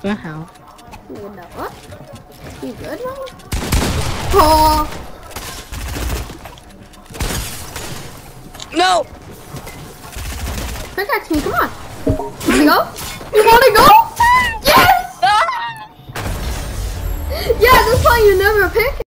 cái hào. You know. You good, man? Oh. No! Pickaxe me, come on. You wanna go? You wanna go?